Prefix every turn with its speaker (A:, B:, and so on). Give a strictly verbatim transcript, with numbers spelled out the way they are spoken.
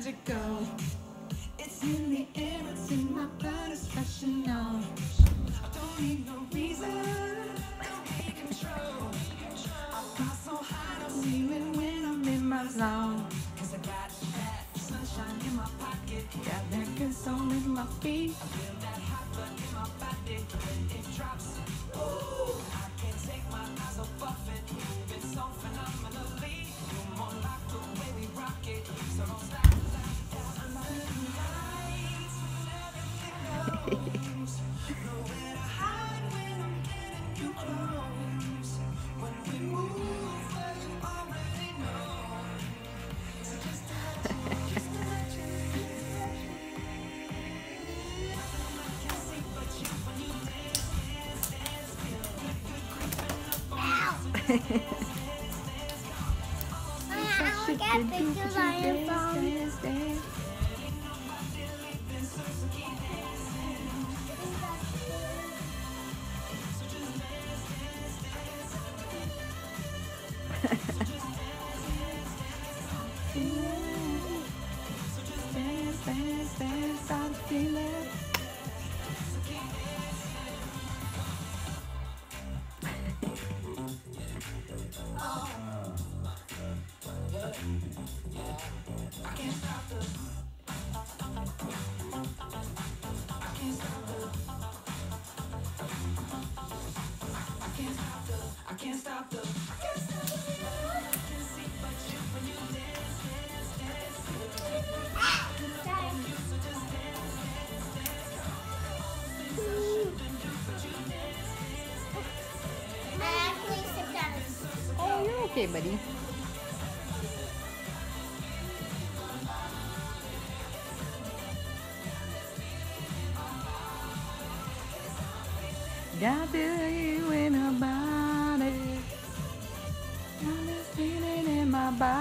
A: magical. It's in the air, it's in my blood, it's fresh and on. I don't need no reason, don't be control. I fly so high, I'm ceiling when I'm in my zone. Cause I got that sunshine in my pocket, got that good soul in my feet. I feel that hot blood in my body when it drops. Ooh, I can't take my eyes off of it, moving so phenomenally. You're more like the way we rock it, so don't stop.
B: Look at pictures on your phone.
A: Dance, dance, I'm feeling. I can't stop the. I can't stop the. I can't stop the. I can't stop the. I can't stop the. I can see but you when you dance, dance, dance. So just dance, dance, dance. All the things I shouldn't do, but you dance, dance, dance.
B: I actually sit down.
C: Oh, you're okay, buddy. Got you in a body. Got this feeling in my body.